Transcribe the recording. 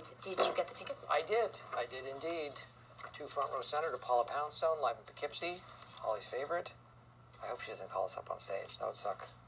did you get the tickets? I did indeed. 2 front row center to Paula Poundstone, live in Poughkeepsie, Holly's favorite. I hope she doesn't call us up on stage. That would suck.